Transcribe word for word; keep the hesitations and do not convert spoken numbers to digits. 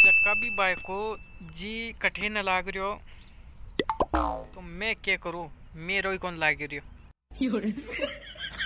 जक्का भी बाइक को जी कठिन लाग रहो तो मैं क्या करूँ, मेरो ही कौन लाग रही हो।